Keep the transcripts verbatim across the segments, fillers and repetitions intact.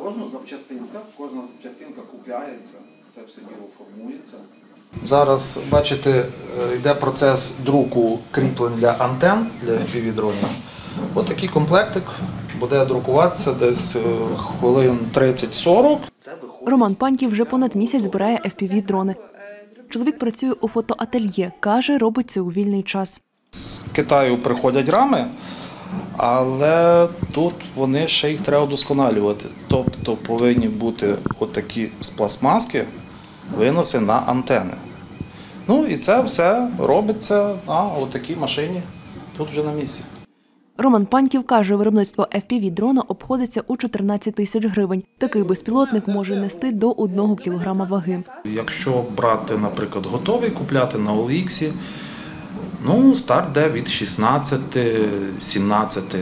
кожна запчастинка, кожна запчастинка купляється, це все діло формується. Зараз, бачите, йде процес друку кріплень для антен, для еф пі ві-дронів. Ось такий комплектик буде друкуватися десь хвилин тридцять-сорок. Роман Паньків вже понад місяць збирає еф пі ві-дрони. Чоловік працює у фотоательє. Каже, робить це у вільний час. З Китаю приходять рами, але тут вони ще їх треба удосконалювати. Тобто повинні бути отакі з пластмаски виноси на антени. Ну і це все робиться на отакій машині, тут вже на місці. Роман Паньків каже, виробництво еф пі ві-дрона обходиться у чотирнадцять тисяч гривень. Такий безпілотник може нести до одного кілограма ваги. Якщо брати, наприклад, готовий, купляти на о ел ікс, ну, старт йде від шістнадцяти-сімнадцяти.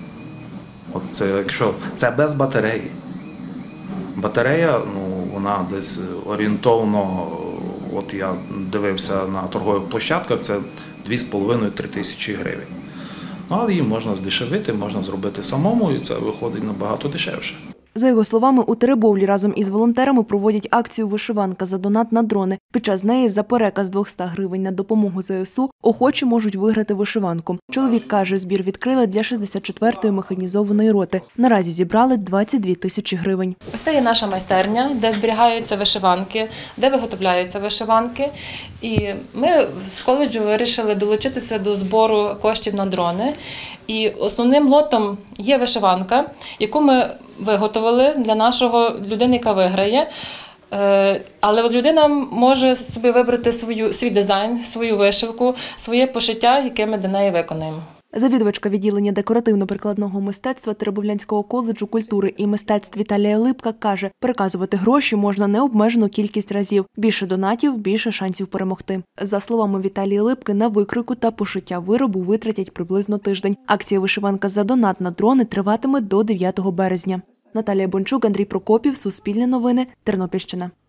От це, якщо, це без батареї. Батарея, ну, вона десь орієнтовно, от я дивився на торгових площадках, це дві з половиною - три тисячі гривень. Ну, але її можна здешевити, можна зробити самому, і це виходить набагато дешевше. За його словами, у Теребовлі разом із волонтерами проводять акцію «Вишиванка за донат на дрони». Під час неї за переказ двохсот гривень на допомогу зе ес у охочі можуть виграти вишиванку. Чоловік каже, збір відкрили для шістдесят четвертої механізованої роти. Наразі зібрали двадцять дві тисячі гривень. Ось це є наша майстерня, де зберігаються вишиванки, де виготовляються вишиванки. І ми з коледжу вирішили долучитися до збору коштів на дрони. І основним лотом є вишиванка, яку ми виготовили для нашого людини, яка виграє. Але людина може собі вибрати свою, свій дизайн, свою вишивку, своє пошиття, яке ми для неї виконаємо. Завідувачка відділення декоративно-прикладного мистецтва Теребовлянського коледжу культури і мистецтв Віталія Липка каже, переказувати гроші можна необмежену кількість разів. Більше донатів – більше шансів перемогти. За словами Віталія Липки, на викройку та пошиття виробу витратять приблизно тиждень. Акція «Вишиванка за донат на дрони» триватиме до дев'ятого березня. Наталія Бончук, Андрій Прокопів, Суспільне новини, Тернопільщина.